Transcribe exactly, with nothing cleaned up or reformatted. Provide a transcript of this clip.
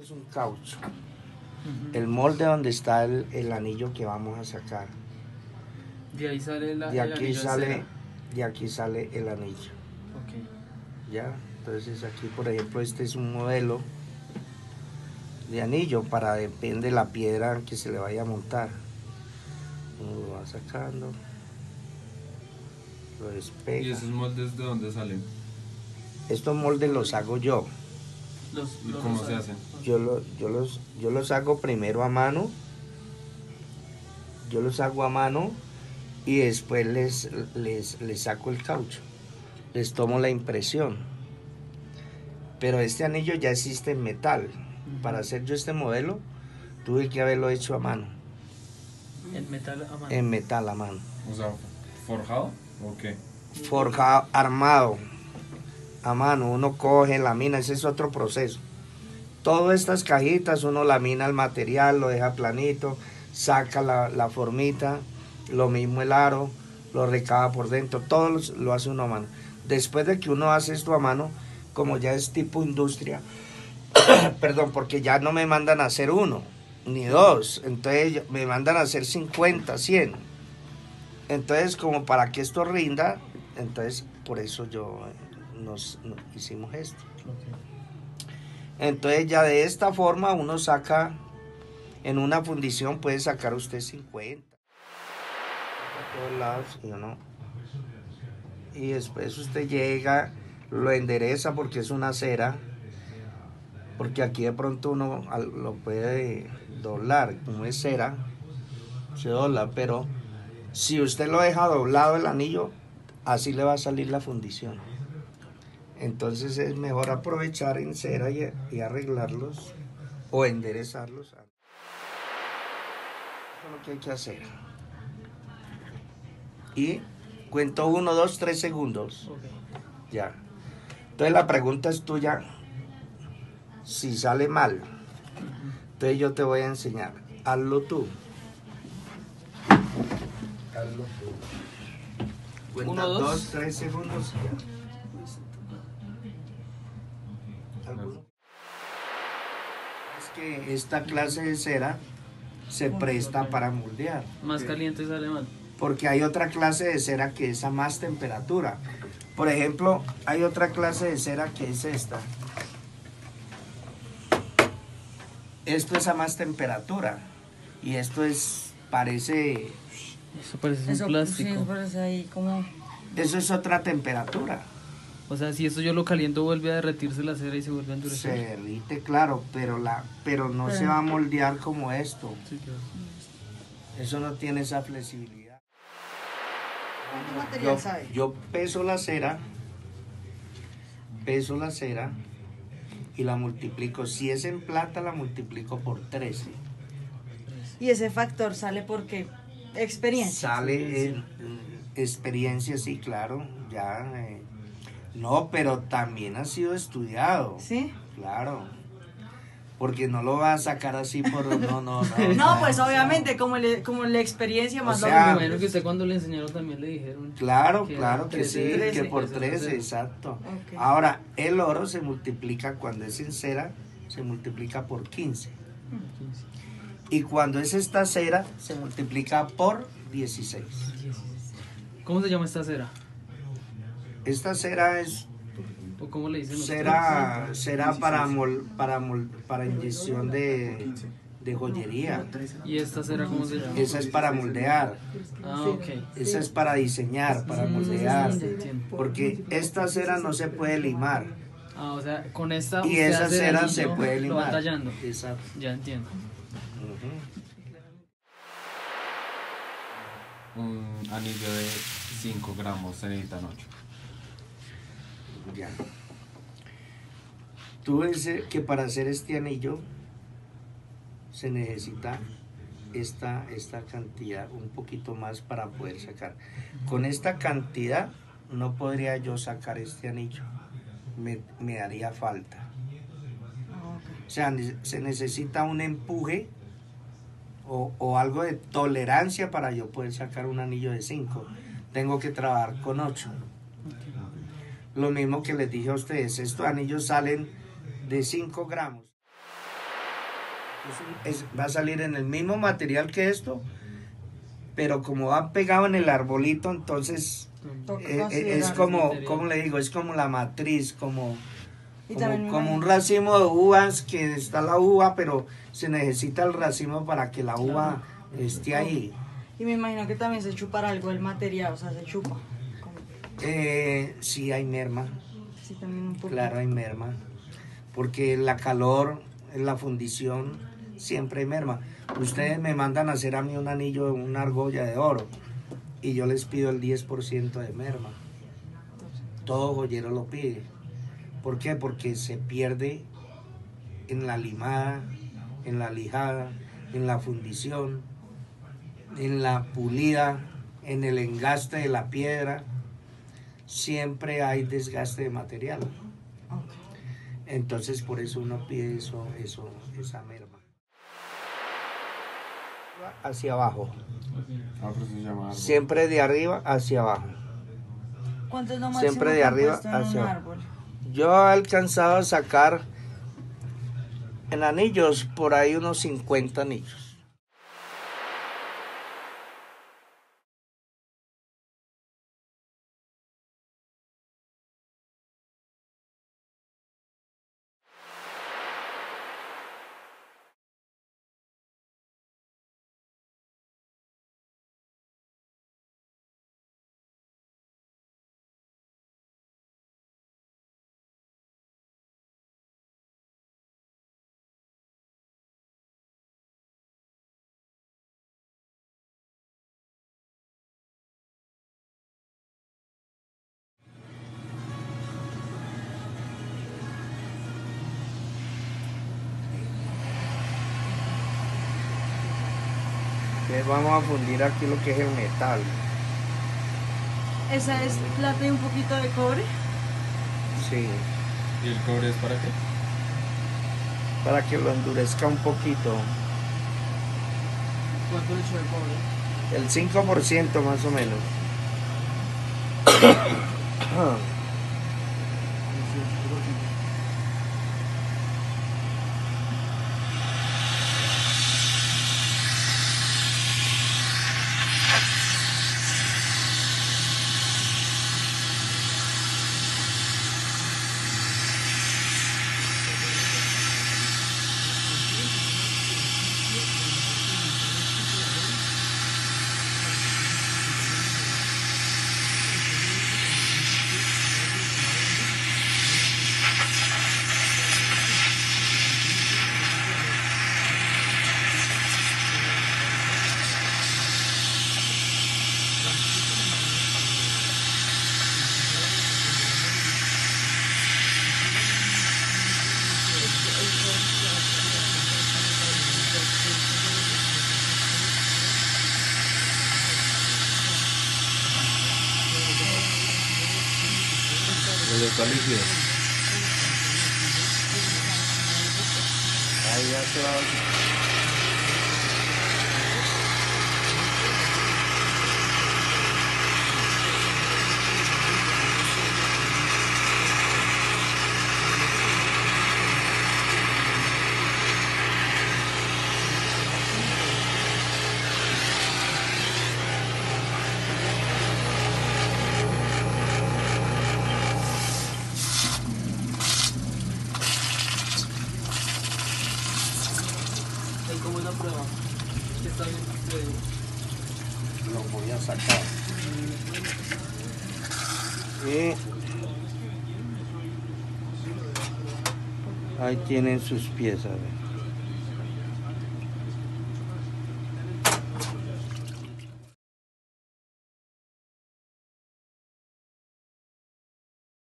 Es un caucho. Uh-huh. El molde donde está el, el anillo que vamos a sacar. De ahí sale la, de el aquí anillo sale, de cera. De aquí sale el anillo. Okay. Ya, entonces aquí por ejemplo este es un modelo de anillo para depende de la piedra que se le vaya a montar. Uno lo va sacando, lo despega. ¿Y esos moldes de dónde salen? Estos moldes los hago yo. Los, ¿Y los cómo los se hacen? Yo, lo, yo, los, yo los hago primero a mano. Yo los hago a mano y después les, les, les saco el caucho. Les tomo la impresión. Pero este anillo ya existe en metal. Uh-huh. Para hacer yo este modelo, tuve que haberlo hecho a mano. ¿En metal a mano? En metal a mano. O sea, ¿forjado o qué? Forjado, armado, a mano. Uno coge, lamina, ese es otro proceso. Todas estas cajitas, uno lamina el material, lo deja planito, saca la, la formita, lo mismo el aro, lo recaba por dentro, todo lo, lo hace uno a mano. Después de que uno hace esto a mano, como ya es tipo industria, perdón, porque ya no me mandan a hacer uno, ni dos, entonces me mandan a hacer cincuenta, cien. Entonces, como para que esto rinda, entonces por eso yo nos, nos hicimos esto. Okay. Entonces ya de esta forma uno saca, en una fundición puede sacar usted cincuenta. A todos lados, y uno, y después usted llega, lo endereza porque es una cera, porque aquí de pronto uno lo puede doblar, como es cera, se dobla, pero si usted lo deja doblado el anillo, así le va a salir la fundición. Entonces es mejor aprovechar en cera y, y arreglarlos o enderezarlos. Eso es lo que hay que hacer. Y cuento uno, dos, tres segundos. Okay. Ya. Entonces la pregunta es tuya. Si sale mal, entonces yo te voy a enseñar. Hazlo tú. Hazlo tú. Cuenta Uno, dos. dos, tres segundos. ¿Alguno? Es que esta clase de cera se presta para moldear. Más ¿Sí? caliente sale mal. Porque hay otra clase de cera que es a más temperatura. Por ejemplo, hay otra clase de cera que es esta. Esto es a más temperatura. Y esto es, parece... Eso parece eso, un plástico. Sí, eso parece ahí como... Eso es otra temperatura. O sea, si esto yo lo caliento, vuelve a derretirse la cera y se vuelve a endurecer. Se derrite, claro, pero, la, pero no pero... se va a moldear como esto. Sí, claro. Eso no tiene esa flexibilidad. ¿Cuánto material yo, sabe? Yo peso la cera, peso la cera y la multiplico. Si es en plata, la multiplico por trece. ¿Y ese factor sale porque experiencia? Sale en experiencia, sí, claro, ya. Eh, no, pero también ha sido estudiado. ¿Sí? Claro. Porque no lo va a sacar así por... No, no, no. No, pues obviamente, como, le, como la experiencia más... O sea, lo bueno que usted cuando le enseñaron también le dijeron... Claro, que claro que trece, sí, trece, que por trece, exacto. Okay. Ahora, el oro se multiplica cuando es en cera, se multiplica por quince. quince. Y cuando es esta cera, se multiplica por dieciséis. ¿Cómo se llama esta cera? Esta cera es... ¿O cómo le dicen? Cera, cera para, mol, para, mol, para inyección de, de joyería. ¿Y esta cera cómo se llama? Esa es para moldear. Ah, ok. Esa es para diseñar, para moldear. Porque esta cera no se puede limar. Ah, o sea, con esta... Y esa cera anillo, se puede lo va limar. tallando. Exacto. Ya entiendo. Uh-huh. Un anillo de cinco gramos se necesitan ocho. Ya. Tú ves que para hacer este anillo se necesita esta, esta cantidad, un poquito más para poder sacar. Con esta cantidad no podría yo sacar este anillo, me, me haría falta. O sea, se necesita un empuje o, o algo de tolerancia para yo poder sacar un anillo de cinco. Tengo que trabajar con ocho. Lo mismo que les dije a ustedes, estos anillos salen de cinco gramos. Es- es- va a salir en el mismo material que esto, pero como va pegado en el arbolito, entonces Toca eh, eh, es considerar. como, material. ¿cómo le digo? Es como la matriz, como, Y como, también me como un imagino- racimo de uvas, que está la uva, pero se necesita el racimo para que la uva esté ahí. Y me imagino que también se chupará algo el material, o sea, se chupa. Como- Eh, sí, hay merma, Sí, también un poco. claro, hay merma, porque la calor, la fundición, siempre hay merma. Ustedes me mandan a hacer a mí un anillo, una argolla de oro, y yo les pido el diez por ciento de merma. Todo joyero lo pide. ¿Por qué? Porque se pierde en la limada, en la lijada, en la fundición, en la pulida, en el engaste de la piedra. Siempre hay desgaste de material. Ok. Entonces por eso uno pide eso, eso, esa merma. Hacia abajo. Ah, pero se llama árbol. Siempre de arriba hacia abajo. ¿Cuánto es lo máximo Siempre de que han arriba puesto en hacia un abajo. árbol? Yo he alcanzado a sacar en anillos por ahí unos cincuenta anillos. Entonces vamos a fundir aquí lo que es el metal. ¿Esa es plata y un poquito de cobre? Sí, ¿Y el cobre es para qué? para que lo endurezca un poquito. ¿Cuánto le echó de cobre? El cinco por ciento más o menos. ¿Dónde está líquido? Ahí ya se va. Ahí como es la prueba. Que está bien ustedes. Lo voy a sacar. Y ahí tienen sus piezas. ¿Ve?